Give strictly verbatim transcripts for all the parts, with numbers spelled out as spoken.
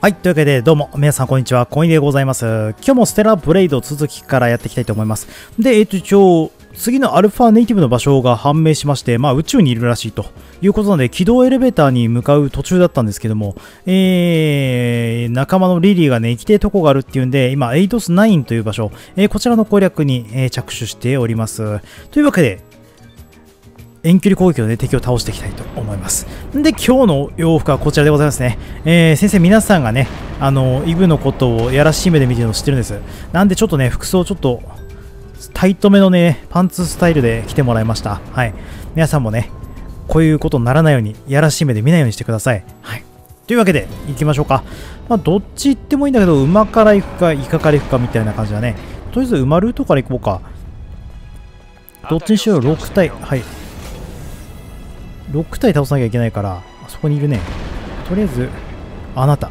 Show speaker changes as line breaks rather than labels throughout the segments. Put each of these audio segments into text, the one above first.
はい。というわけで、どうも、皆さん、こんにちは。コインでございます。今日もステラブレイド続きからやっていきたいと思います。で、えっと、一応、次のアルファネイティブの場所が判明しまして、まあ、宇宙にいるらしいということなので、軌道エレベーターに向かう途中だったんですけども、えー、仲間のリリーがね、行きてえとこがあるっていうんで、今、エイトスナインという場所、えー、こちらの攻略に、えー、着手しております。というわけで、遠距離攻撃をね、敵を倒していきたいと思います。で、今日の洋服はこちらでございますね。えー、先生、皆さんがね、あの、イブのことをやらしい目で見てるのを知ってるんです。なんでちょっとね、服装ちょっと、タイトめのね、パンツスタイルで来てもらいました。はい。皆さんもね、こういうことにならないように、やらしい目で見ないようにしてください。はい。というわけで、行きましょうか。まあ、どっち行ってもいいんだけど、馬から行くか、イカから行くかみたいな感じだね。とりあえず、馬ルートから行こうか。どっちにしろろく体。はい。ろく体倒さなきゃいけないから、あそこにいるね。とりあえず、あなた。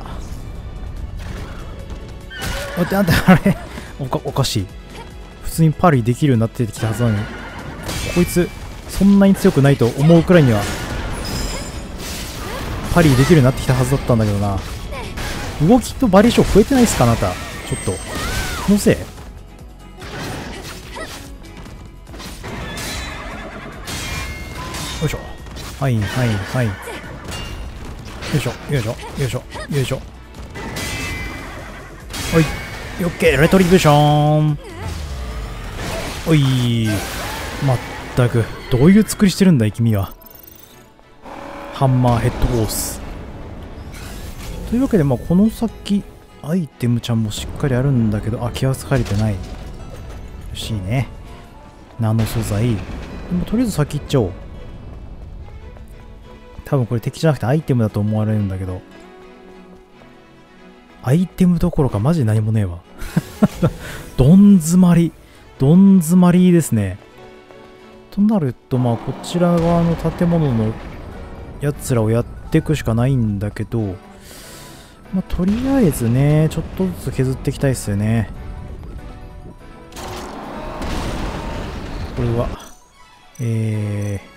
待って、あんた、あれおか、おかしい。普通にパリできるようになってきたはずなのに。こいつ、そんなに強くないと思うくらいには、パリできるようになってきたはずだったんだけどな。動きとバリエーション増えてないっすか、あなた。ちょっと。気のせい。よいしょ。はいはいはい。よいしょよいしょよいしょよいしょ。おい。オッケー、レトリビューション。おい。まったく、どういう作りしてるんだい、君は。ハンマーヘッドホース。というわけで、まあ、この先、アイテムちゃんもしっかりあるんだけど、あ、気圧かれてない。よしいね。ナノ素材。でも、とりあえず先行っちゃおう。多分これ敵じゃなくてアイテムだと思われるんだけど、アイテムどころかマジで何もねえわ。どん詰まり。どん詰まりですね。となると、まあこちら側の建物のやつらをやっていくしかないんだけど、まあとりあえずね、ちょっとずつ削っていきたいっすよね。これは、えー、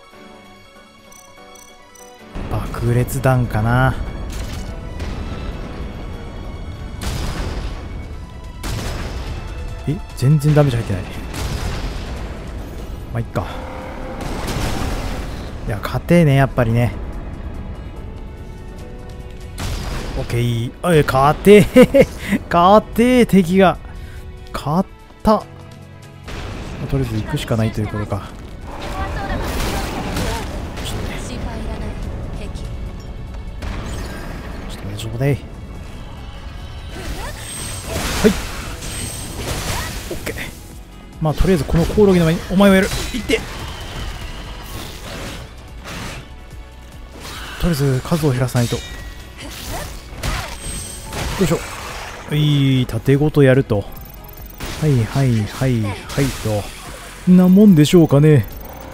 爆裂弾かな。え、全然ダメージ入ってない。まあいっか。いや、勝てえね、やっぱりね。オッケー。おい、勝てえ勝てえ、敵が勝った。とりあえず行くしかないということか。大丈夫でい。はい。オッケー。まあとりあえずこのコオロギの前にお前をやる。いって。とりあえず数を減らさないと。よいしょ。いい、縦ごとやると。はいはいはいはいと。なもんでしょうかね。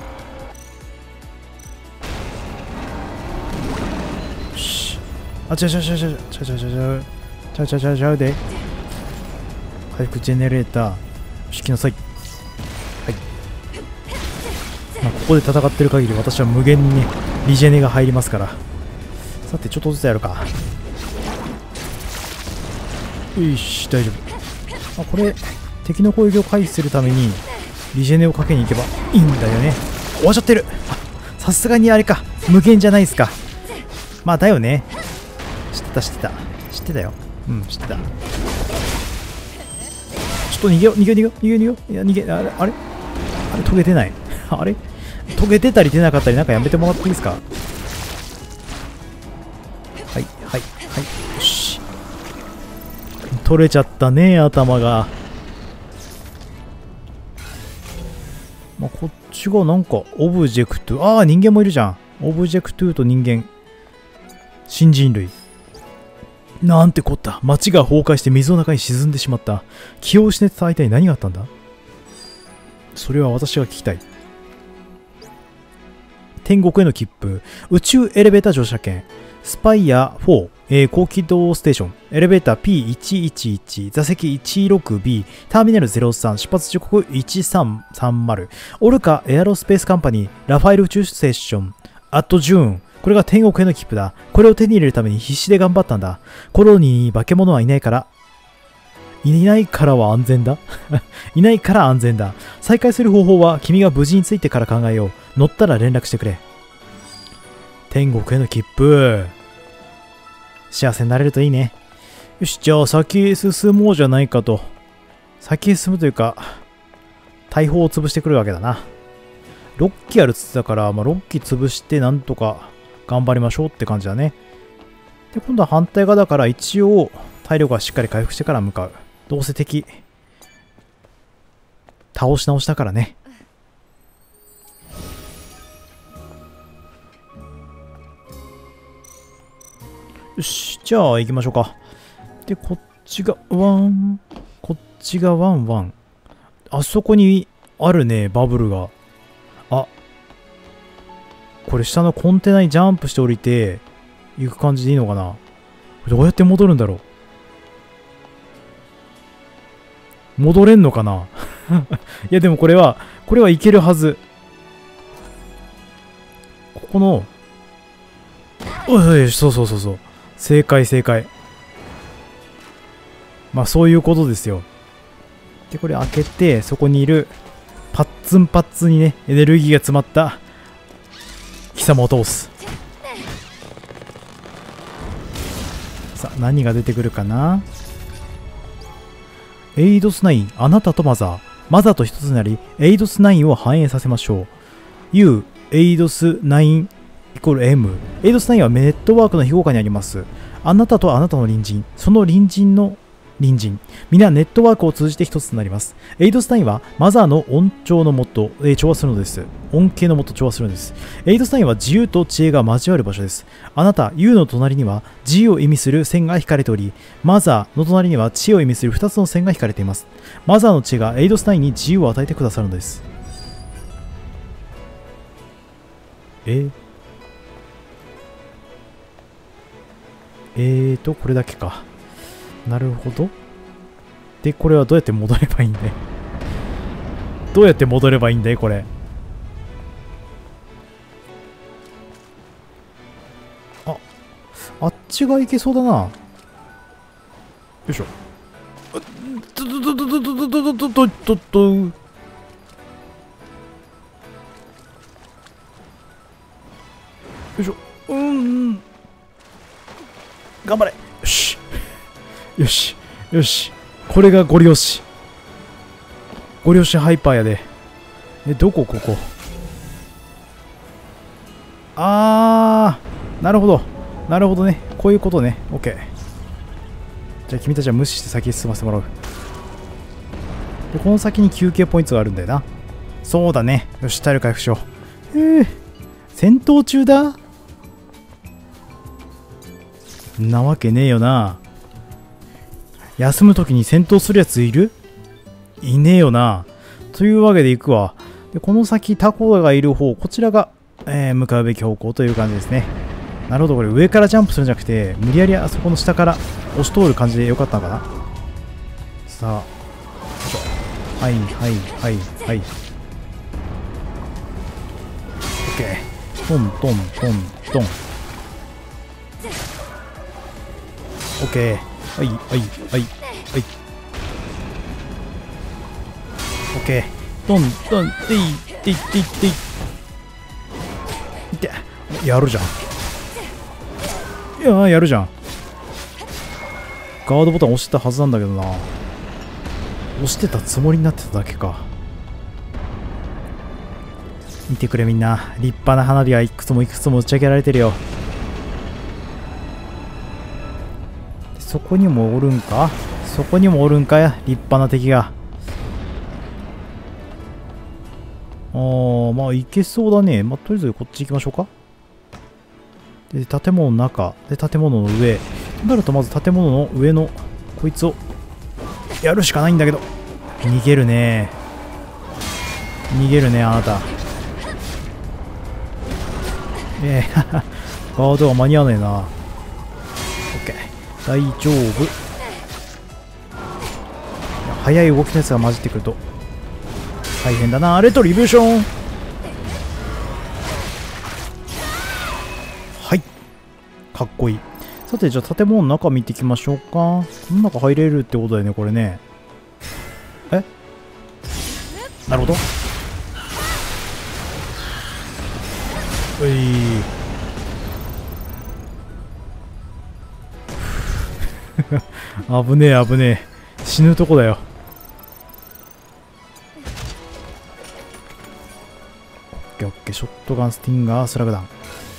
あ、ちゃちゃちゃちゃちゃちゃちゃちゃちゃちゃちゃちゃで回復ジェネレーター引きなさい。はい。まあ、ここで戦ってる限り私は無限にねリジェネが入りますから。さてちょっとずつやるか。よし、大丈夫。あ、これ敵の攻撃を回避するためにリジェネをかけに行けばいいんだよね。終わっちゃってる。さすがにあれか、無限じゃないですか。まあだよね。知ってた知ってた知ってたよ。うん、知ってた。ちょっと逃げよう逃げよう逃げよう逃げよう。いや逃げ、あれあれあれ溶けてない。あれ溶けてたり出なかったりなんかやめてもらっていいですか。はいはいはい。よし、取れちゃったね、頭が。まあ、こっちがなんかオブジェクト、ああ人間もいるじゃん。オブジェクトと人間、新人類。なんてこった。街が崩壊して水の中に沈んでしまった。気を失ってた相手に何があったんだ。それは私が聞きたい。天国への切符、宇宙エレベーター乗車券、スパイアフォー、えー、高軌道ステーション、エレベーター ピーいちいちいち、座席 いちろくビー、ターミナルゼロさん、出発時刻いちさんさんゼロ、オルカエアロスペースカンパニー、ラファエル宇宙ステーション、アットジューン、 これが天国への切符だ。これを手に入れるために必死で頑張ったんだ。コロニーに化け物はいないから。いないからは安全だいないから安全だ。再開する方法は君が無事に着いてから考えよう。乗ったら連絡してくれ。天国への切符。幸せになれるといいね。よし、じゃあ先へ進もうじゃないかと。先へ進むというか、大砲を潰してくるわけだな。ろっきある筒だから、まあ、ろっき潰してなんとか頑張りましょうって感じだね。で、今度は反対側だから一応体力はしっかり回復してから向かう。どうせ敵、倒し直したからね。よし、じゃあ行きましょうか。で、こっちがワン、こっちがワンワン。あそこにあるね、バブルが。あ、これ下のコンテナにジャンプして降りて行く感じでいいのかな。どうやって戻るんだろう。戻れんのかないやでもこれは、これはいけるはず。ここの、おいおい、そうそうそうそう。正解正解。まあそういうことですよ。で、これ開けて、そこにいる、パッツンパッツンにね、エネルギーが詰まった貴様を通す。さあ、何が出てくるかな。エイドスナイン、あなたとマザー。マザーと一つになり、エイドスナインを反映させましょう。U、エイドスナインイコール M。エイドスナインはネットワークの非公開にあります。あなたとあなたの隣人、その隣人の隣人、皆ネットワークを通じて一つになります。エイドスナインはマザーの恩寵のもと、えー、調和するのです。恩恵のもと調和するのです。エイドスナインは自由と知恵が交わる場所です。あなた、U の隣には自由を意味する線が引かれており、マザーの隣には知恵を意味するふたつの線が引かれています。マザーの知恵がエイドスナインに自由を与えてくださるのです。ええーと、これだけか。なるほど。で、これはどうやって戻ればいいんだいどうやって戻ればいいんだいこれ。あ、あっちが行けそうだな。よいしょ。ととととととととととと。よいしょ。うーん。頑張れ。よし。よし。よし。これがゴリ押し。ゴリ押しハイパーやで。え、どこここ。あー。なるほど。なるほどね。こういうことね。オッケー。じゃあ君たちは無視して先に進ませてもらう。で、この先に休憩ポイントがあるんだよな。そうだね。よし、体力回復しよう。えー。戦闘中だなわけねえよな。休むときに戦闘するやついる？いねえよな。というわけで行くわ。で、この先タコがいる方、こちらが、えー、向かうべき方向という感じですね。なるほど、これ上からジャンプするんじゃなくて、無理やりあそこの下から押し通る感じでよかったのかな。さあ、よいしょ。はいはいはいはい。OK。トントントントン。OK。はいはいはいはい。OK。トントンていていていてい。いて。やるじゃん。いやーやるじゃん。ガードボタン押してたはずなんだけどな。押してたつもりになってただけか。見てくれみんな。立派な花火がいくつもいくつも打ち上げられてるよ。そこにもおるんかそこにもおるんかや。立派な敵が。あー、まあいけそうだね。まあとりあえずこっち行きましょうか。で、建物の中。で、建物の上。となるとまず建物の上のこいつをやるしかないんだけど。逃げるね。逃げるね、あなた。ええー、ガードが間に合わねえな。オッケー。大丈夫。速い動きのやつが混じってくると大変だな。レトリビューション。 かっこいい。さて、じゃあ建物の中見ていきましょうか。この中入れるってことだよね、これね。えなるほど。うい危ねえ危ねえ、死ぬとこだよ。オッケーオッケー、ショットガン、スティンガー、スラグダン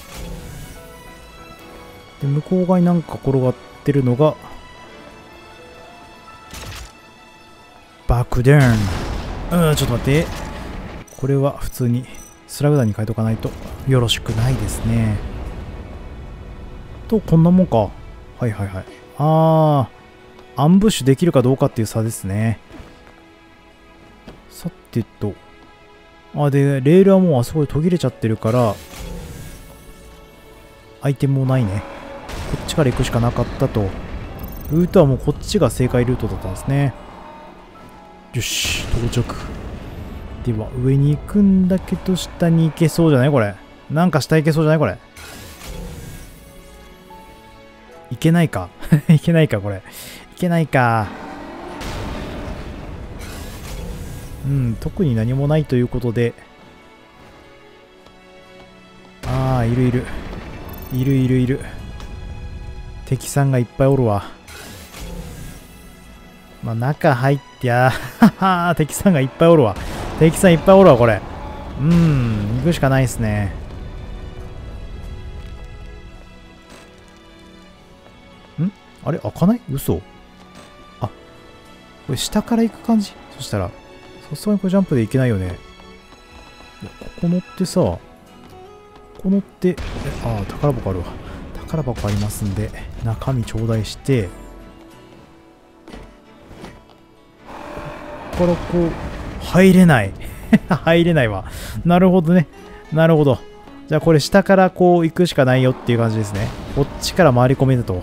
で、向こう側になんか転がってるのがバックダウン。うん、ちょっと待って、これは普通にスラグダンに変えとかないとよろしくないですね。と、こんなもんか。はいはいはい。あー、アンブッシュできるかどうかっていう差ですね。さてと。あ、で、レールはもうあそこで途切れちゃってるから、アイテムもないね。こっちから行くしかなかったと。ルートはもうこっちが正解ルートだったんですね。よし、到着。では、上に行くんだけど、下に行けそうじゃないこれ。なんか下行けそうじゃないこれ。いけないかいけないかこれ。いけないか。うん、特に何もないということで。ああ、いるいる。いるいるいる。敵さんがいっぱいおるわ。まあ、中入ってやー。敵さんがいっぱいおるわ。敵さんいっぱいおるわ、これ。うん、行くしかないですね。んあれ開かない？嘘。あ、これ下から行く感じ？そしたら、さすがにこれジャンプで行けないよね。いや、ここ乗ってさ、ここ乗って、え、ああ、宝箱あるわ。宝箱ありますんで、中身頂戴して、ここからこう、入れない。入れないわ。なるほどね。なるほど。じゃあこれ下からこう行くしかないよっていう感じですね。こっちから回り込めると。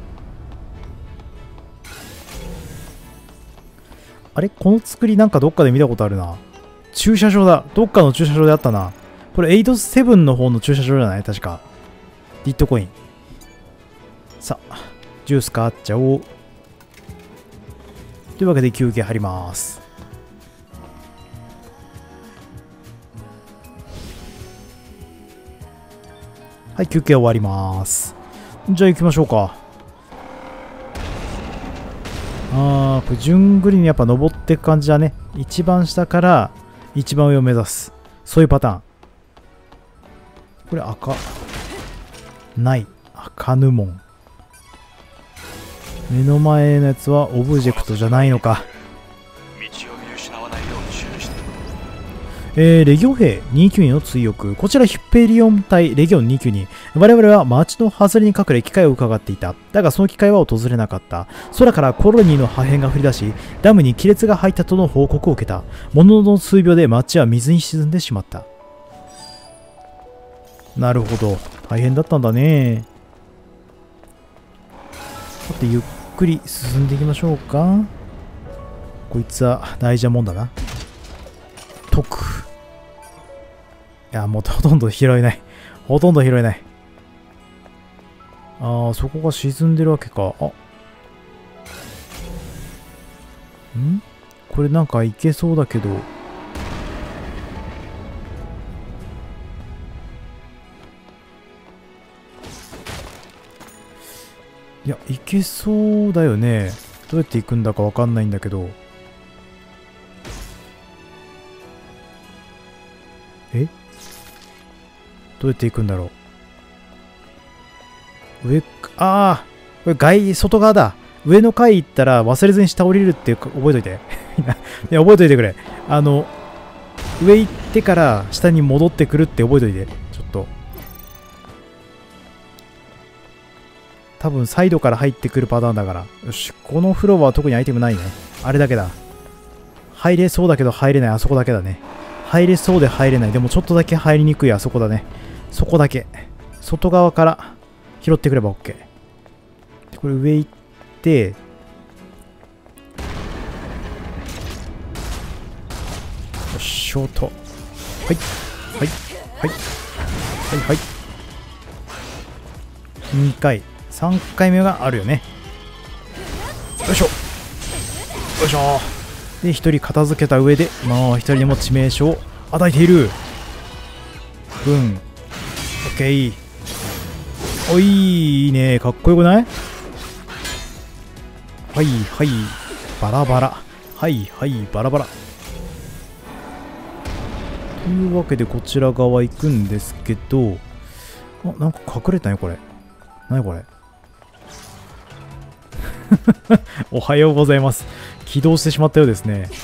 あれこの作りなんかどっかで見たことあるな。駐車場だ。どっかの駐車場であったな。これエイドセブンの方の駐車場じゃない確か。ディットコイン。さあ、ジュース買っちゃおう。というわけで休憩入ります。はい、休憩終わります。じゃあ行きましょうか。あー、これ順繰りにやっぱ登っていく感じだね。一番下から一番上を目指す。そういうパターン。これ赤。ない。赤ぬ門。目の前のやつはオブジェクトじゃないのか。えー、レギオン兵にひゃくきゅうじゅうにの追憶。こちらヒュッペリオン隊レギオンにひゃくきゅうじゅうに。我々は町の外れに隠れ機械を伺っていた。だがその機会は訪れなかった。空からコロニーの破片が降り出し、ダムに亀裂が入ったとの報告を受けた。ものの数秒で町は水に沈んでしまった。なるほど。大変だったんだね。さて、ゆっくり進んでいきましょうか。こいつは大事なもんだな。解く。いや、もうほとんど拾えない。ほとんど拾えない。ああ、そこが沈んでるわけか。あ。ん？これなんかいけそうだけど。いや、いけそうだよね。どうやって行くんだかわかんないんだけど。え？どうやって行くんだろう。上、ああ、これ外、外側だ。上の階行ったら忘れずに下降りるって覚えといて。いや、覚えといてくれ。あの、上行ってから下に戻ってくるって覚えといて。ちょっと。多分サイドから入ってくるパターンだから。よし、このフロアは特にアイテムないね。あれだけだ。入れそうだけど入れない。あそこだけだね。入れそうで入れない。でもちょっとだけ入りにくいあそこだね。そこだけ。外側から拾ってくれば OK。で、これ上行って、よし、ショート。はい。はい。はい。はいはい。 にかいさんかいめがあるよね。よいしょよいしょ。でひとり片付けた上でもうひとりにも致命傷を与えている。うん、オッケー。おいいいね、かっこよくない？はいはいバラバラ、はいはいバラバラというわけでこちら側行くんですけど、あ、なんか隠れたねこれ。何これおはようございます。起動してしまったようですね。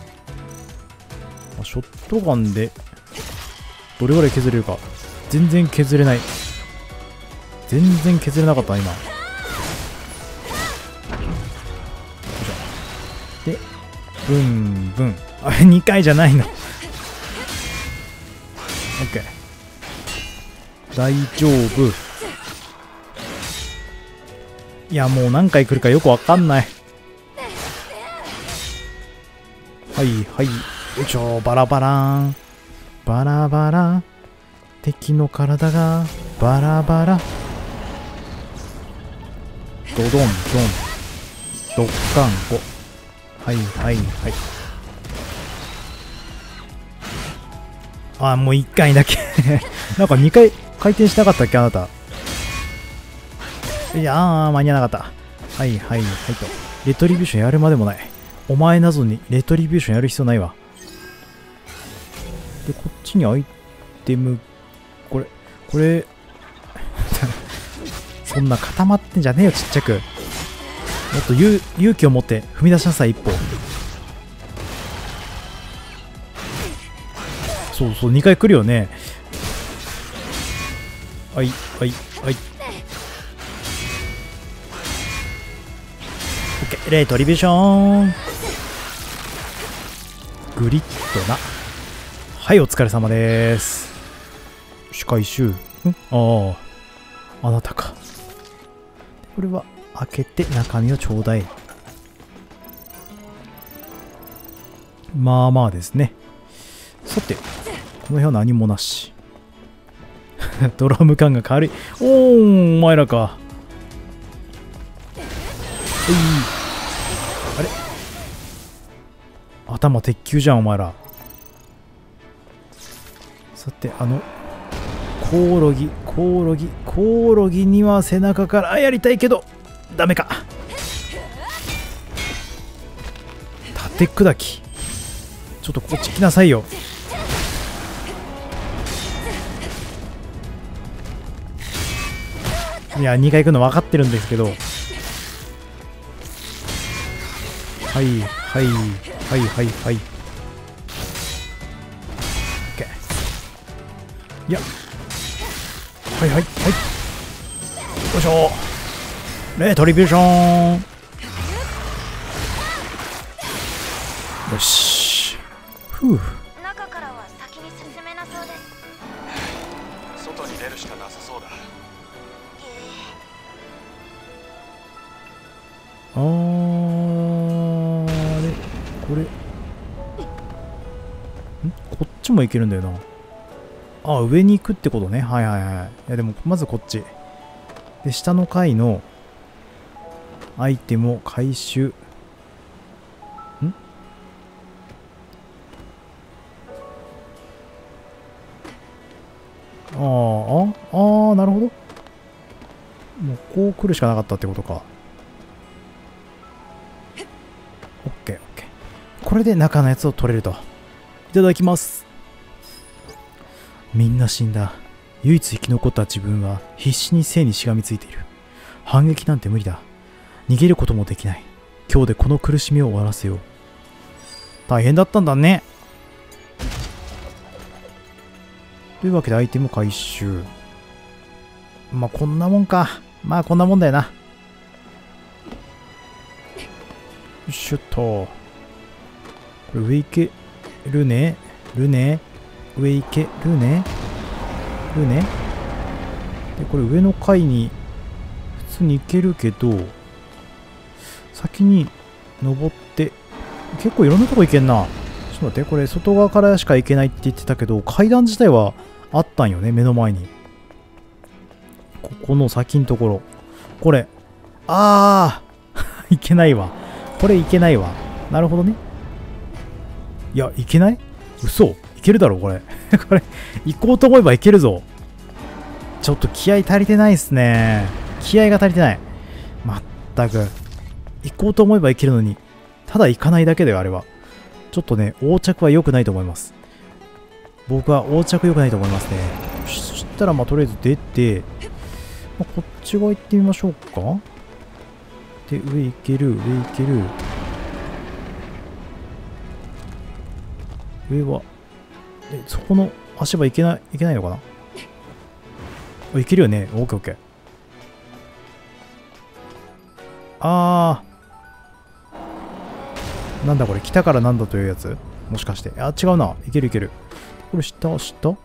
ショットガンでどれぐらい削れるか。全然削れない。全然削れなかった今。でブンブン、あれにかいじゃないの。 OK 大丈夫。いやもう何回来るかよくわかんない。はいはいよいしょ。バラバランバラバラ、敵の体がバラバラ、ドドンドンドッカンコ、はいはいはい。あ、もういっかいだけなんかにかい回転しなかったっけあなた。いやー間に合わなかった。はいはいはいと。レトリビューションやるまでもない。お前なぞにレトリビューションやる必要ないわ。でこっちにアイテム、これこれそんな固まってんじゃねえよちっちゃく。もっと勇勇気を持って踏み出しなさい一歩。そうそうにかい来るよね。はいはいはい。OK レトリビューショングリッドな。はいお疲れ様です。回収。んあああなたか。これは開けて中身をちょうだい。まあまあですね。さてこの部屋何もなしドラム缶が軽い。おーお前らか。えいあれ頭鉄球じゃんお前ら。さてあのコオロギコオロギコオロギには背中からやりたいけどダメか。縦砕きちょっとこっち来なさいよ。いやにかい行くの分かってるんですけど。はいはいはいはいはい。 OK いやはいはいはいよいしょ。レトリビューションよし。ふう
中からは先に進めなそうです。
外に出るしかなさそうだ。
あーあれこれんこっちもいけるんだよな。あ、上に行くってことね。はいはいはい。いやでもまずこっちで下の階のアイテムを回収。んあーああーなるほど。もうこう来るしかなかったってことか。オッケーオッケー。これで中のやつを取れると。いただきます。みんな死んだ。唯一生き残った自分は必死に生にしがみついている。反撃なんて無理だ。逃げることもできない。今日でこの苦しみを終わらせよう。大変だったんだね。というわけでアイテム回収。まあこんなもんか。まあこんなもんだよな。よいしょっと。これ上行けるねるね上行けるねるねで、これ上の階に普通に行けるけど、先に登って、結構いろんなとこ行けんな。ちょっと待って、これ外側からしか行けないって言ってたけど、階段自体はあったんよね、目の前に。 ここの先のところ。これ。あーいけないわ。これいけないわ。なるほどね。いや、いけない？嘘？いけるだろ、これ。これ、行こうと思えばいけるぞ。ちょっと気合足りてないっすね。気合が足りてない。まったく。行こうと思えばいけるのに、ただ行かないだけだよ、あれは。ちょっとね、横着は良くないと思います。僕は横着良くないと思いますね。そしたら、まあ、とりあえず出て、まあ、こっち側行ってみましょうか。で、上行ける、上行ける。上は、え、そこの足場行けない、いけないのかな？あ、いけるよね。オッケーオッケー。あー。なんだこれ、北からなんだというやつ？もしかして。あ、違うな。いけるいける。これ下、下？こ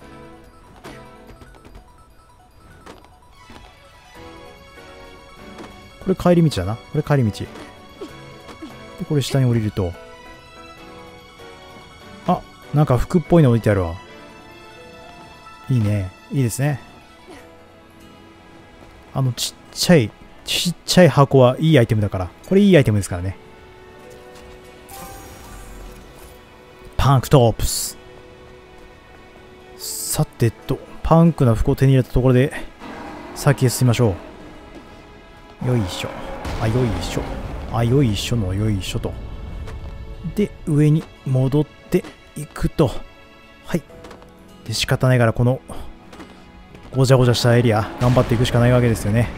れ帰り道だな。これ帰り道。で、これ下に降りると。あ、なんか服っぽいの置いてあるわ。いいね。いいですね。あのちっちゃい、ちっちゃい箱はいいアイテムだから。これいいアイテムですからね。パンクトップス。さてと、パンクな服を手に入れたところで、先へ進みましょう。よいしょ。あ、よいしょ。あ、よいしょのよいしょと。で、上に戻っていくと。はい。で、仕方ないから、この、ごちゃごちゃしたエリア、頑張っていくしかないわけですよね。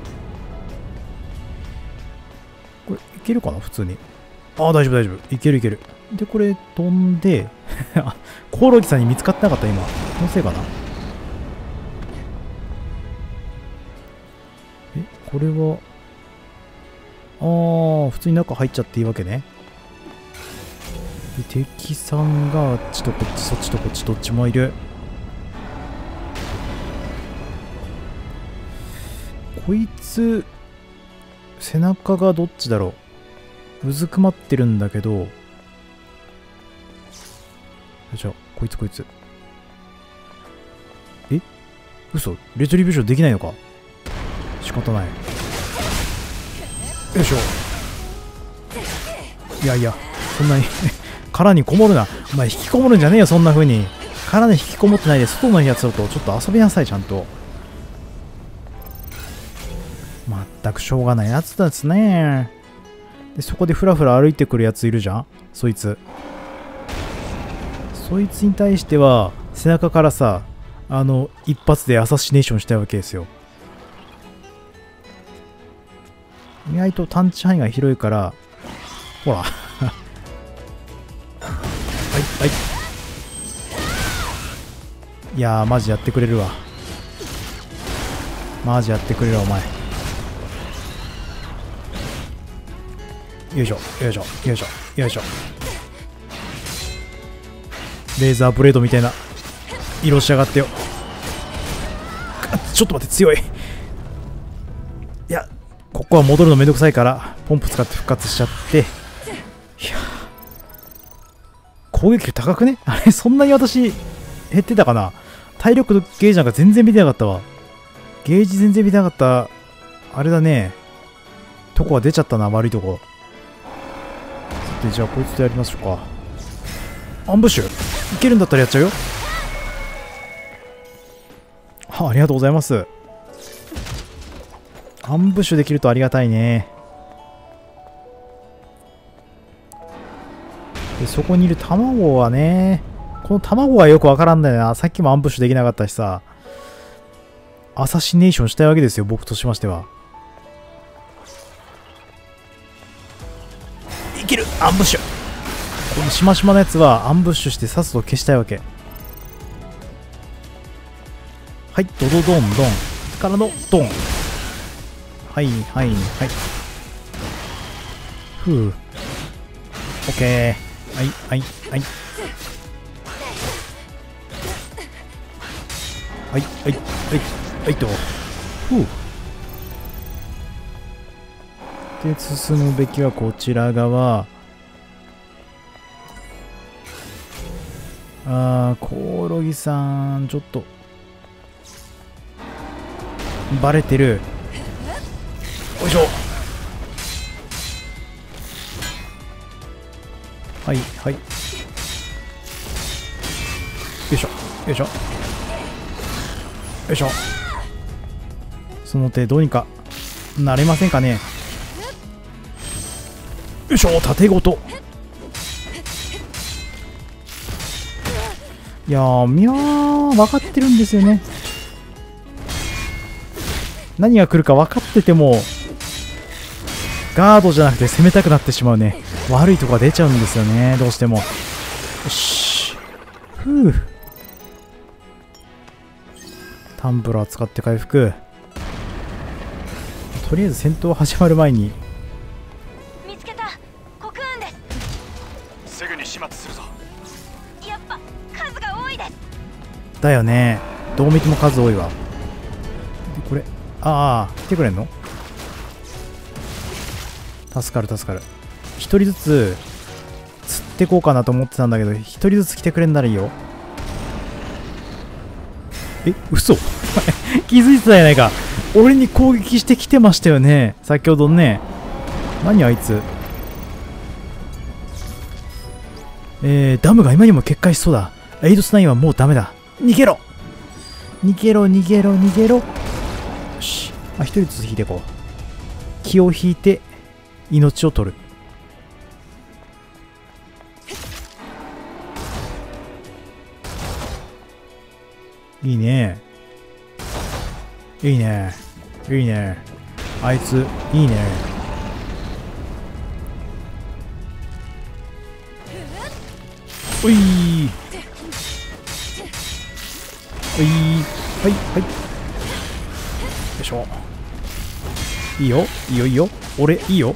これ、いけるかな普通に。ああ、大丈夫大丈夫。いけるいける。で、これ、飛んで、あ、コオロギさんに見つかってなかった今。そのせいかな。え、これは、ああ、普通に中入っちゃっていいわけね。で、敵さんがあっちとこっち、そっちとこっち、どっちもいる。こいつ、背中がどっちだろう。うずくまってるんだけど、じゃあ、こいつこいつ。え？嘘？レトリビューションできないのか？仕方ない。よいしょ。いやいや、そんなに殻にこもるな。お前引きこもるんじゃねえよ、そんな風に。殻に引きこもってないで、外のやつだとちょっと遊びなさい、ちゃんと。まったくしょうがないやつですね。で、そこでふらふら歩いてくるやついるじゃん？そいつ。そいつに対しては、背中からさ、あの、一発でアサシネーションしたいわけですよ。意外と探知範囲が広いから、ほら。はい、はい。いやー、マジやってくれるわ。マジやってくれるわ、お前。よいしょ、よいしょ、よいしょ、よいしょ。レーザーブレードみたいな色しやがってよ。ちょっと待って、強い。いや、ここは戻るのめんどくさいからポンプ使って復活しちゃって。いや、攻撃力高くね？あれ、そんなに私減ってたかな？体力のゲージなんか全然見てなかったわ。ゲージ全然見てなかった。あれだね。とこは出ちゃったな、悪いとこ。さて、じゃあこいつとやりましょうか。アンブッシュいけるんだったらやっちゃうよ。はあ、ありがとうございます。アンブッシュできるとありがたいね。で、そこにいる卵はね、この卵はよくわからんだよな。さっきもアンブッシュできなかったしさ。アサシネーションしたいわけですよ、僕としましては。いける！アンブッシュ！このしましまのやつはアンブッシュしてさっさと消したいわけ。はい、ドドドンドンからのドン。はいはいはい。ふう。オッケー。はいはいはい。はいはいはいはいと。ふう。で、進むべきはこちら側。あー、コオロギさん、ちょっと。 バレてる。よいしょ。はいはい。よいしょよいしょよいしょ。その手どうにかなれませんかね。よいしょ。縦ごと。いやーみゃー分かってるんですよね。何が来るか分かっててもガードじゃなくて攻めたくなってしまうね。悪いとこが出ちゃうんですよね、どうしても。よし。ふう。タンブラー使って回復。とりあえず戦闘始まる前に。
見つけた。コクーンです。
すぐに始末するぞ。
やっぱ数が多いです。
だよね。どう見ても数多いわ。でこれああ来てくれんの。助かる助かる。一人ずつ釣ってこうかなと思ってたんだけど、一人ずつ来てくれんならいいよ。え、嘘気づいてたやないか。俺に攻撃してきてましたよね、先ほどね。何あいつ。えー、ダムが今にも決壊しそうだ。エイドスナインはもうダメだ。逃げろ逃げろ逃げろ逃げろ。よし。あ、一人ずつ引いていこう。気を引いて命を取る。いいねいいねいいね。あいついいね。おいーおいーはいはい。よいしょ。いいよいいよいいよ。俺いいよ。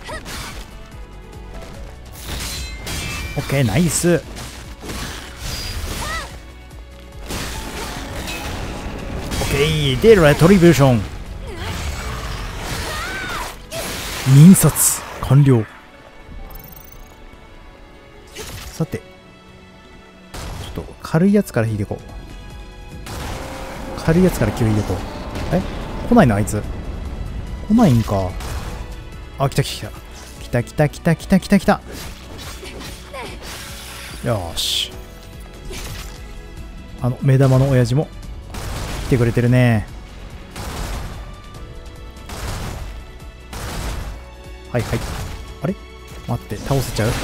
オッケーナイス。オッケーでレトリビューション。認殺完了。さてちょっと軽いやつから引いていこう。軽いやつから気を引いていこう。え来ないなあいつ。来ないんか。あ、来た来た来た来た来た来た来た来た。よーし。あの目玉の親父も来てくれてるね。はいはい。あれ待って、倒せちゃう。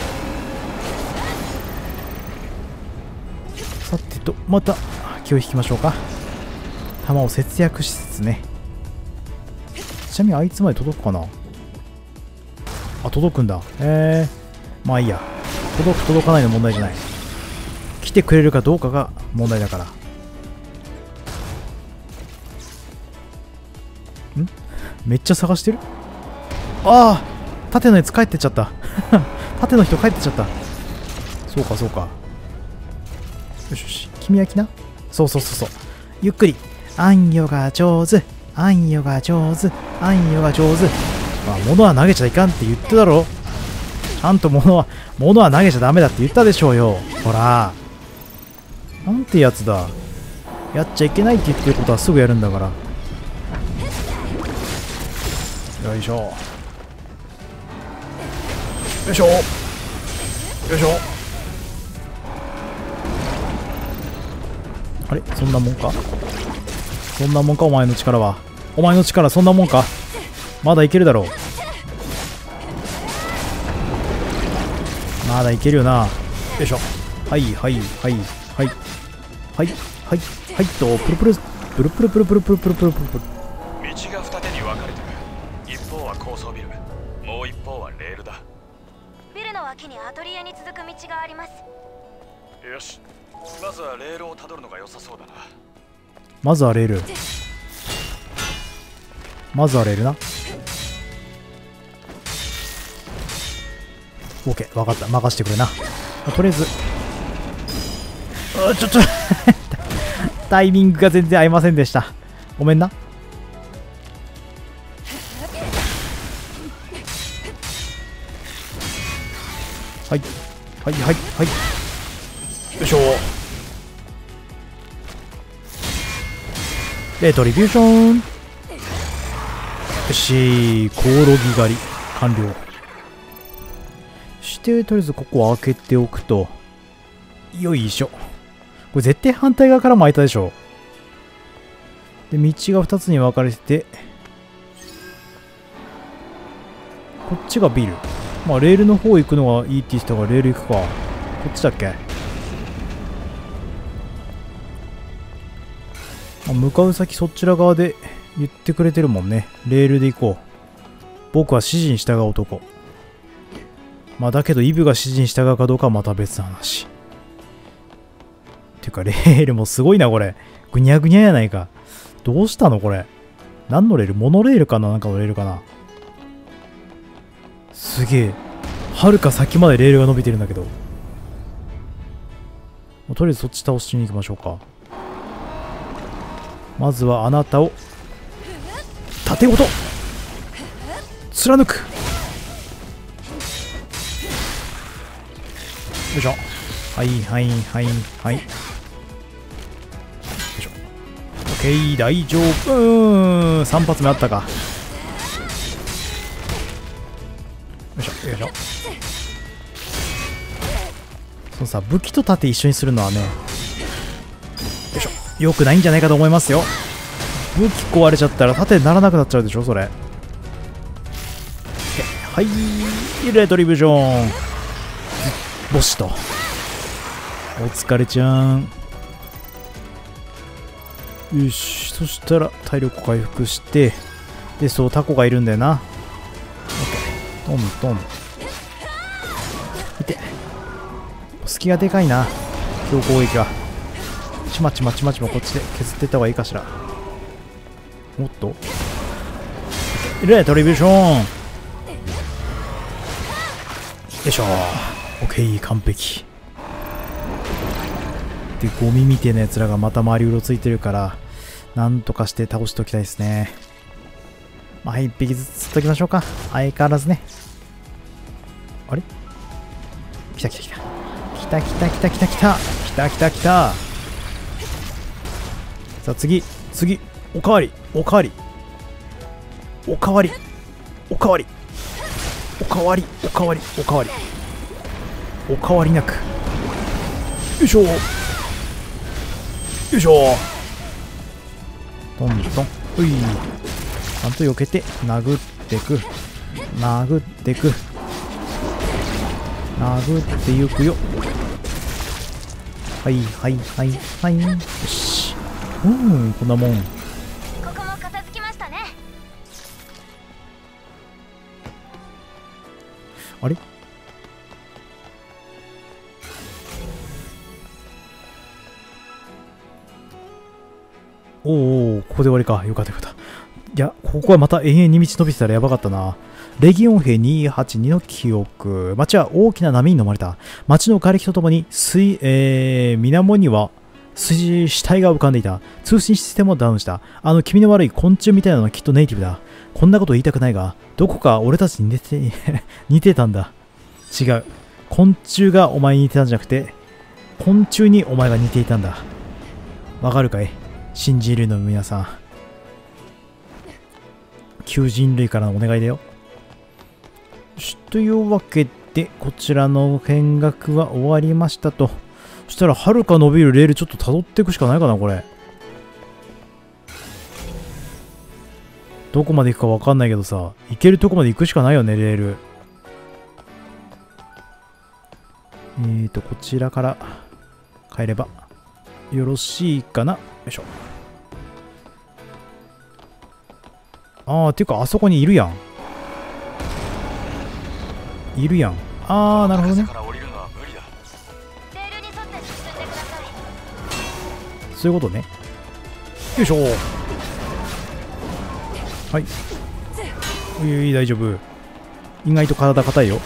さてとまた気を引きましょうか。弾を節約しつつね。ちなみにあいつまで届くかな。あ、届くんだ。へえ。まあいいや。届く届かないの問題じゃない。来てくれるかどうかが問題だから。んめっちゃ探してる。ああ縦のやつ帰ってっちゃった。縦の人帰ってっちゃった。そうかそうか。よしよし。君は来な。そうそうそうそう。ゆっくり。あんよが上手。あんよが上手。あんよが上手。まあ、物は投げちゃいかんって言ってだろ。ちゃんと物は、物は投げちゃダメだって言ったでしょうよ。ほら。なんてやつだ。やっちゃいけないって言ってることはすぐやるんだから。よいしょ。よいしょ。よいしょ。あれそんなもんかそんなもんかお前の力は。お前の力そんなもんか。まだいけるだろう。まだいけるよな。よいしょ。はいはいはいはいはいはいはいとプルプルプルプルプルプルプルプルプルプルプル。
道が二手に分かれてる。一方は高層ビル、もう一方はレールだ。
ビルの脇にアトリエに続く道があります。
よし、まずはレールをたどるのが良さそうだな。
まずはレール。まずはレールな。オーケー分かった。任してくれな。とりあえずあちょちょタイミングが全然合いませんでした。ごめんな。はいはいはいはい。よいしょ。レトリビューション。 よし、コオロギ狩り完了して、とりあえずここを開けておくと、よいしょ。これ絶対反対側からも開いたでしょ。で、道がふたつに分かれてて、こっちがビル。まあレールの方行くのがいいって言ってたからレール行くか。こっちだっけ。向かう先そちら側で言ってくれてるもんね。レールで行こう。僕は指示に従う男。まあだけどイブが指示に従うかどうかはまた別の話。てかレールもすごいなこれ。ぐにゃぐにゃやないか。どうしたのこれ。何のレール？モノレールかな、なんかのレールかな。すげえ。はるか先までレールが伸びてるんだけど。とりあえずそっち倒しに行きましょうか。まずはあなたを盾ごと貫く。よいしょ。はいはいはいはい。よいしょ。オッケー、大丈夫。うーん、さん発目あったか。よいしょよいしょ。そうさ、武器と盾一緒にするのはね、よいしょ、よくないんじゃないかと思いますよ。武器壊れちゃったら盾にならなくなっちゃうでしょそれ。はい、レトリビューションボシと。お疲れちゃん。よし、そしたら体力回復して、で、そう、タコがいるんだよな。オッケー、トントン。いて、隙がでかいな、強攻撃が。ちまちまちまちまこっちで削っていった方がいいかしら。おっと、レトリビューション。よいしょ。オッケー、完璧。で、ゴミみてえなやつらがまた周りうろついてるから、なんとかして倒しておきたいですね。まあ、一匹ずつ釣っときましょうか。相変わらずね。あれ、来た来た来た。来た来た来た来た来た。来た来た来た。さあ次、次、おかわり、おかわり。おかわり、おかわり。おかわり、おかわり、おかわり。おかわりなく。よいしょ。よいしょ。トントン。うい。ちゃんと避けて、殴ってく。殴ってく。殴ってゆくよ。はいはいはいはい。よし。うん、こんなもん。
ここも片付きましたね。
あれ、おーおー、ここで終わりか。よかったよかった。いや、ここはまた永遠に道伸びてたらやばかったな。レギオン兵にひゃくはちじゅうにの記憶。町は大きな波に飲まれた。町の瓦礫とともに水、えー、水面には水死体が浮かんでいた。通信システムもダウンした。あの気味の悪い昆虫みたいなのはきっとネイティブだ。こんなこと言いたくないが、どこか俺たちに似て似てたんだ。違う。昆虫がお前に似てたんじゃなくて、昆虫にお前が似ていたんだ。わかるかい、新人類の皆さん。旧人類からのお願いだよ。というわけで、こちらの見学は終わりましたと。そしたら、はるか伸びるレールちょっと辿っていくしかないかな、これ。どこまで行くかわかんないけどさ、行けるとこまで行くしかないよね、レール。えーと、こちらから帰ればよろしいかな。よいしょ。あー、ていうか、あそこにいるやん。いるやん。あー、なるほどね。そういうことね。よいしょ。はい。おいおい、大丈夫。意外と体硬いよ。オッ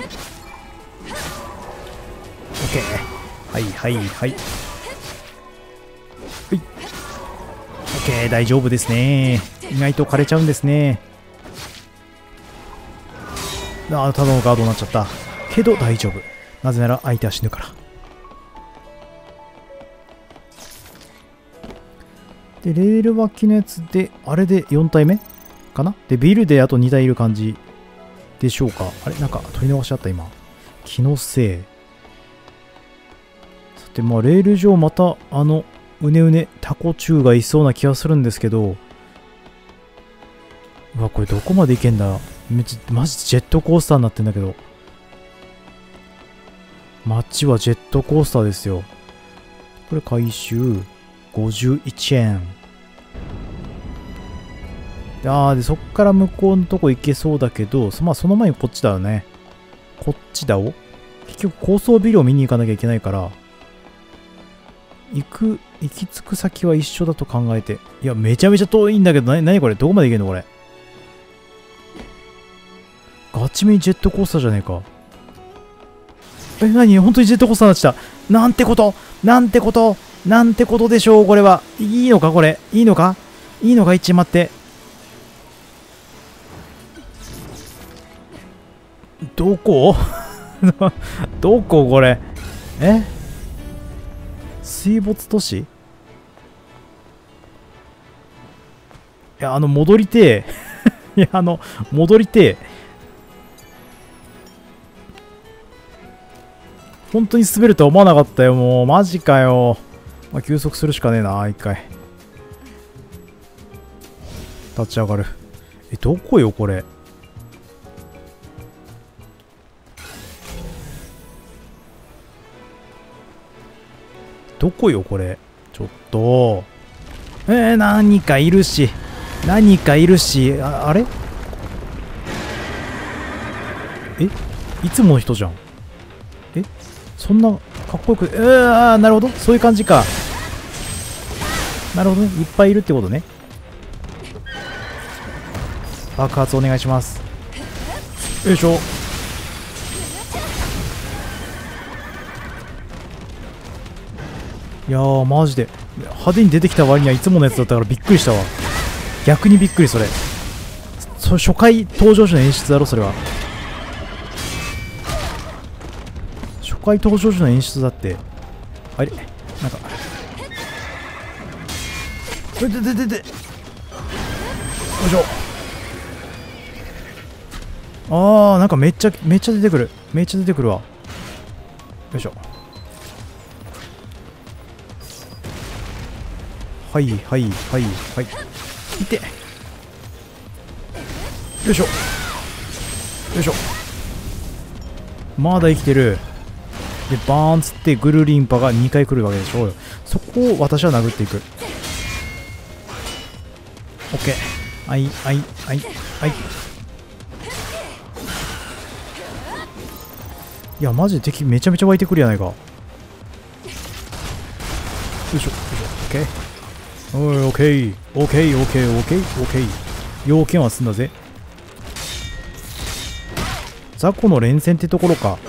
ケー。はいはいはい。はい。オッケー、大丈夫ですね。意外と枯れちゃうんですね。ああ、ただのガードになっちゃった。けど大丈夫。なぜなら相手は死ぬから。で、レール脇のやつで、あれでよん体目かな。で、ビルであとにだいいる感じでしょうか。あれなんか取り逃しあった今。気のせい。さて、まあ、レール上また、あの、うねうね、タコチュウがいそうな気がするんですけど、うわ、これどこまで行けんだ。めっちゃ、マジジェットコースターになってんだけど。街はジェットコースターですよ。これ回収。ごじゅういちえん。あー、で、そっから向こうのとこ行けそうだけど、まあ、その前にこっちだよね。こっちだお。結局高層ビルを見に行かなきゃいけないから、行く、行き着く先は一緒だと考えて。いや、めちゃめちゃ遠いんだけど、なに、なにこれどこまで行けんのこれ。ガチめにジェットコースターじゃねえか。え、なに本当にジェットコースターになってきた。なんてことなんてことなんてことでしょうこれは。いいのかこれ。いいのかいいのか一応待って。どこどここれ。え水没都市。いや、あの、戻りてえ。いや、あの、戻りてえ。本当に滑るとは思わなかったよ、もう。マジかよ。まあ、休息するしかねえな、一回。立ち上がる。え、どこよ、これ。どこよ、これ。ちょっと。えー、何かいるし。何かいるし。あ、あれえいつもの人じゃん。えそんなかっこよく、うわー、なるほど。そういう感じか。なるほどね。いっぱいいるってことね。爆発お願いします。よいしょ。いやー、マジで。派手に出てきた割にはいつものやつだったからびっくりしたわ。逆にびっくり、それ。それ初回登場時の演出だろ、それは。初回登場時の演出だって。あれなんか。ででででで。よいしょ。あー、なんかめっちゃ、めっちゃ出てくる。めっちゃ出てくるわ。よいしょ。はいはいはいはい。いて。よいしょ。よいしょ。まだ生きてる。で、バーンつってグルリンパがにかい来るわけでしょ。そこを私は殴っていく。オッケー。はいはいはいはい。いや、マジで敵めちゃめちゃ湧いてくるやないか。よいしょよいしょ。オッケー。おい、オッケー。オッケーオッケーオッケーオッケー。要件は済んだぜ。雑魚の連戦ってところか。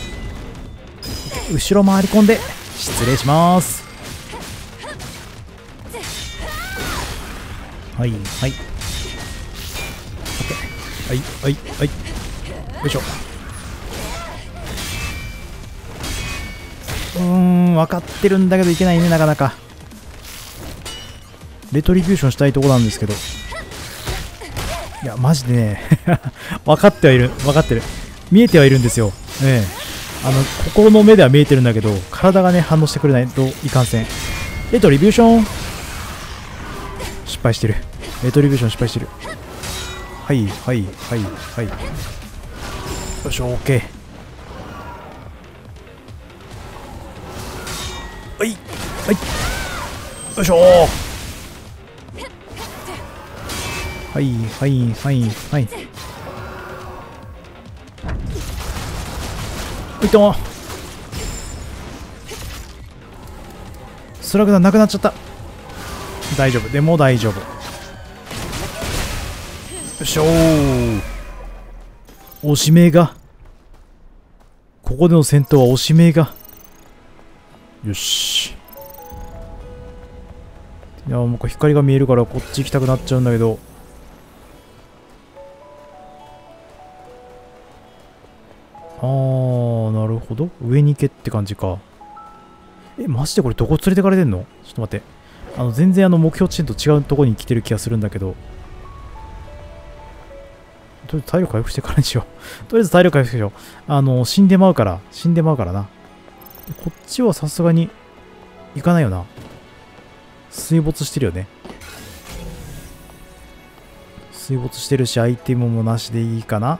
後ろ回り込んで失礼します。はいはい。オッケー。はいはいはい。よいしょ。うーん、分かってるんだけどいけないね、なかなか。レトリビューションしたいとこなんですけど。いや、マジでね、分かってはいる。分かってる。見えてはいるんですよ。ええ。あの、心の目では見えてるんだけど、体がね、反応してくれないといかんせん。レトリビューション失敗してる。レトリビューション失敗してる。はいはいはいはい。よし、オッケー。はいはいよいしょー。はいはいはいはい。いったー。スラグダンなくなっちゃった。大丈夫。でも大丈夫。よいしょー。押し目が。ここでの戦闘は押し目が。よし。いや、もう光が見えるからこっち行きたくなっちゃうんだけど。あー、なるほど。上に行けって感じか。え、マジでこれどこ連れてかれてんの？ちょっと待って。あの、全然あの目標地点と違うとこに来てる気がするんだけど。 とりあえず体力回復してからにしよう。とりあえず体力回復しよう。あの、死んでまうから、死んでまうからな。こっちはさすがに、行かないよな。水没してるよね。水没してるし、アイテムもなしでいいかな。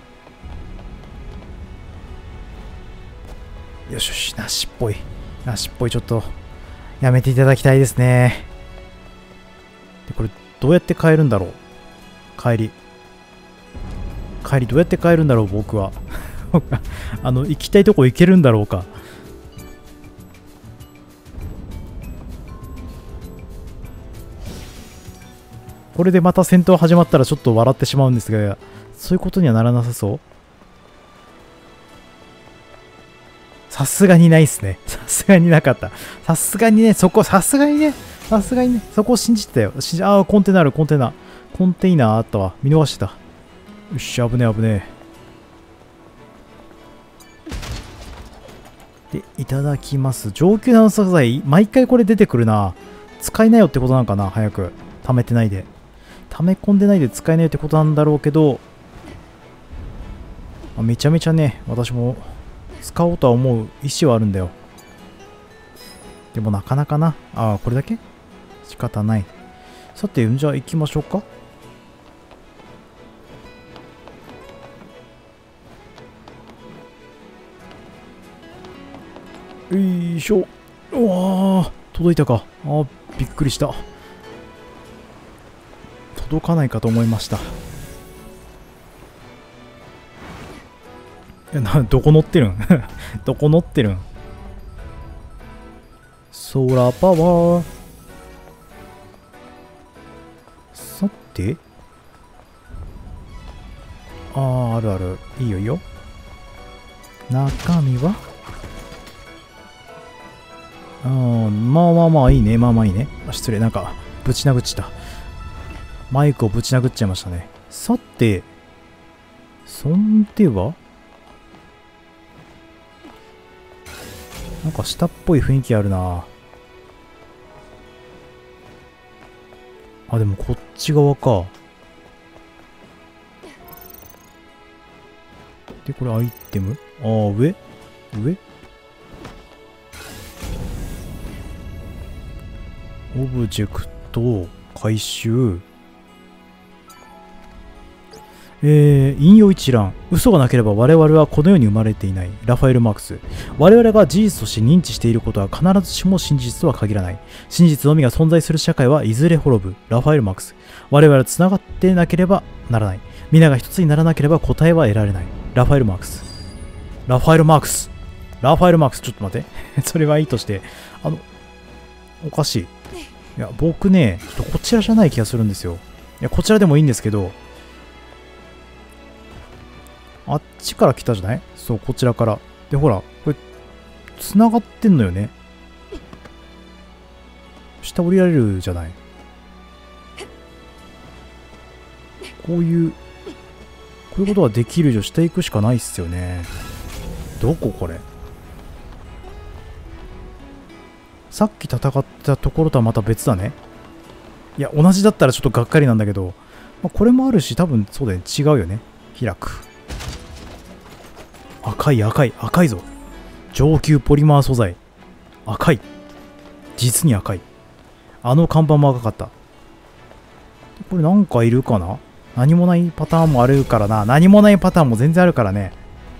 よしよし、なしっぽい。なしっぽい、ちょっと、やめていただきたいですね。で、これ、どうやって帰るんだろう。帰り。帰り、どうやって帰るんだろう、僕は。あの、行きたいとこ行けるんだろうか。これでまた戦闘始まったらちょっと笑ってしまうんですが、そういうことにはならなさそう。さすがにないっすね。さすがになかった。さすがにね、そこ、さすがにね、さすがにね、そこを信じてたよ。信じああ、コンテナある、コンテナ。コンテイナーあったわ。見逃してた。よっしゃ、危ねえ、危ねえ。で、いただきます。上級な素材、毎回これ出てくるな。使いなよってことなんかな、早く。溜めてないで。溜め込んでないで使えないってことなんだろうけど、めちゃめちゃね、私も使おうとは思う意思はあるんだよ。でもなかなかな。ああ、これだけ仕方ない。さて、じゃあ行きましょうか。よいしょ。うわー、届いたか。あー、びっくりした。届かないかと思いました。え、な、どこ乗ってるんどこ乗ってるんソーラーパワー。さて。あー、あるある。いいよいいよ。中身はあー、まあまあまあいいね。まあまあいいね。あ、失礼。なんか、ぶち殴っちゃった。マイクをぶち殴っちゃいましたね。さて、そんではなんか下っぽい雰囲気あるな。あ、でもこっち側か。で、これアイテムああ、上上オブジェクト、回収。えー、引用一覧。嘘がなければ我々はこの世に生まれていない。ラファエル・マークス。我々が事実として認知していることは必ずしも真実とは限らない。真実のみが存在する社会はいずれ滅ぶ。ラファエル・マークス。我々は繋がってなければならない。皆が一つにならなければ答えは得られない。ラファエル・マークス。ラファエル・マークス。ラファエル・マークス。ちょっと待って。それはいいとして。あの、おかしい。いや、僕ね、ちょっとこちらじゃない気がするんですよ。いや、こちらでもいいんですけど、あっちから来たじゃない？そう、こちらから。で、ほら、これ、繋がってんのよね。下降りられるじゃない。こういう、こういうことができる以上下行くしかないっすよね。どここれ？さっき戦ったところとはまた別だね。いや、同じだったらちょっとがっかりなんだけど、まあ、これもあるし、多分そうだよね。違うよね。開く。赤い赤い赤いぞ。上級ポリマー素材。赤い。実に赤い。あの看板も赤かった。これなんかいるかな？何もないパターンもあるからな。何もないパターンも全然あるからね。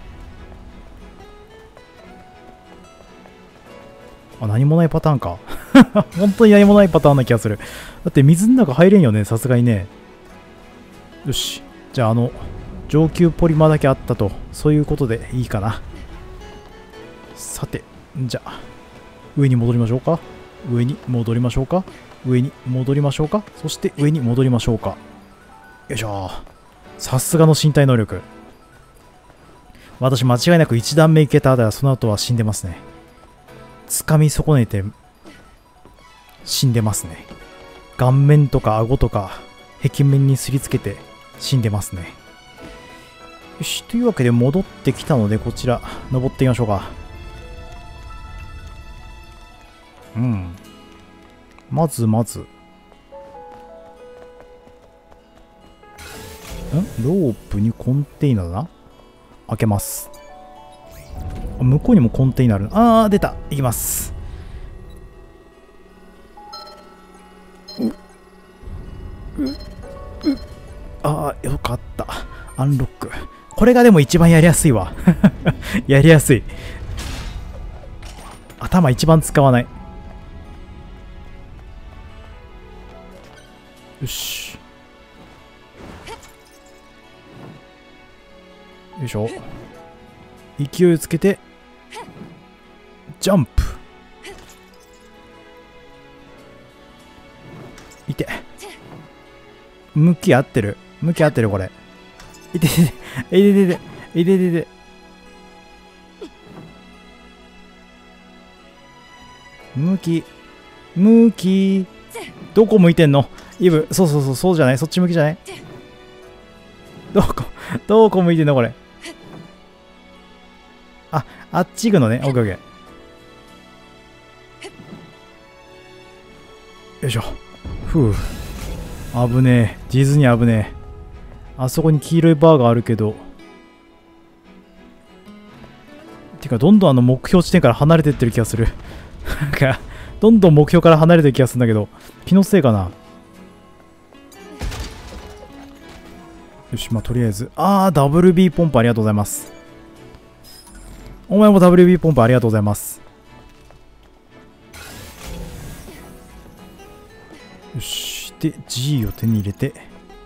あ、何もないパターンか。本当に何もないパターンな気がする。だって水の中入れんよね、さすがにね。よし。じゃああの、上級ポリマーだけあったと、そういうことでいいかな。さて、じゃあ、上に戻りましょうか。上に戻りましょうか。上に戻りましょうか。そして上に戻りましょうか。よいしょ。さすがの身体能力。私間違いなく一段目いけた。だからその後は死んでますね。掴み損ねて死んでますね。顔面とか顎とか壁面にすりつけて死んでますね。よし、というわけで戻ってきたので、こちら、登ってみましょうか。うん。まずまず。 ロープにコンテイナーだな。開けます。向こうにもコンテイナーある。あー、出た。いきます。うううあー、よかった。アンロック。これがでも一番やりやすいわ。やりやすい。頭一番使わない。よし。よいしょ。勢いつけてジャンプ。いて。向き合ってる。向き合ってるこれ。いててて。いててて。いててて。向き。向き。どこ向いてんのイブ。そうそうそう、そうじゃない、そっち向きじゃない。どこ、どこ向いてんのこれ。あ、あっち行くのね。オッケーオッケー。よいしょ。ふう。危ねえ。ディズニー危ねえ。あそこに黄色いバーがあるけど。てか、どんどんあの目標地点から離れてってる気がする。なんか、どんどん目標から離れてる気がするんだけど、気のせいかな。よし、まあとりあえず。あー、ダブリュービー ポンプありがとうございます。お前も ダブリュービー ポンプありがとうございます。よし。で、G を手に入れて。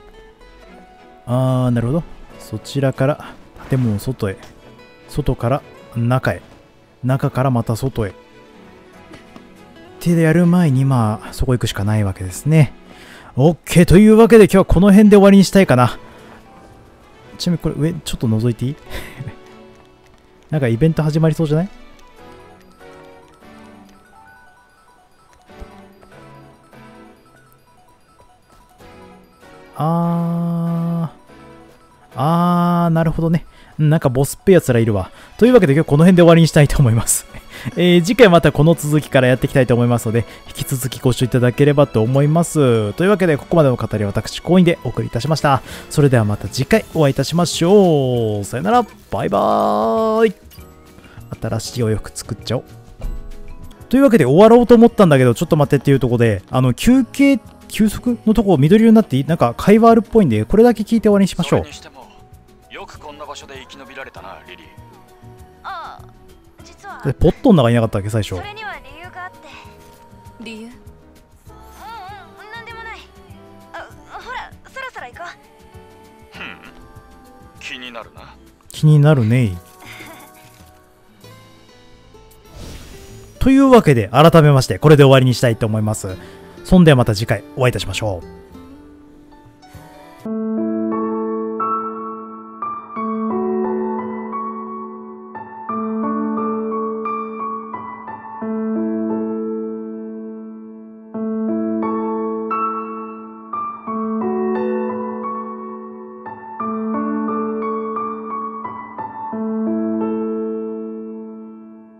あー、なるほど。そちらから建物の外へ。外から中へ。中からまた外へ。手でやる前に、まあ、そこ行くしかないわけですね。OK。というわけで今日はこの辺で終わりにしたいかな。ちなみにこれ上、ちょっと覗いていい？なんかイベント始まりそうじゃない？あー。あー、なるほどね。なんかボスっぺやつらいるわ。というわけで今日この辺で終わりにしたいと思います。えー、次回またこの続きからやっていきたいと思いますので、引き続きご視聴いただければと思います。というわけでここまでの語りは私、コインでお送りいたしました。それではまた次回お会いいたしましょう。さよなら。バイバーイ。新しいお洋服作っちゃおう。というわけで終わろうと思ったんだけど、ちょっと待ってっていうところで、あの、休憩、休息のとこ緑色になって、なんか会話あるっぽいんで、これだけ聞いて終わりにしましょう。
それにしてもよくこんな場所で生き延びられたな、リリー。
ああ、実は
ポットの中にいなかったっけ最初。
それには理由があって。
理由？
うんうん、なんでもない。あ、ほら、そろそろ行こう。
ふん、気になるな。
気になるね。というわけで改めましてこれで終わりにしたいと思います。そんではまた次回お会いいたしましょう。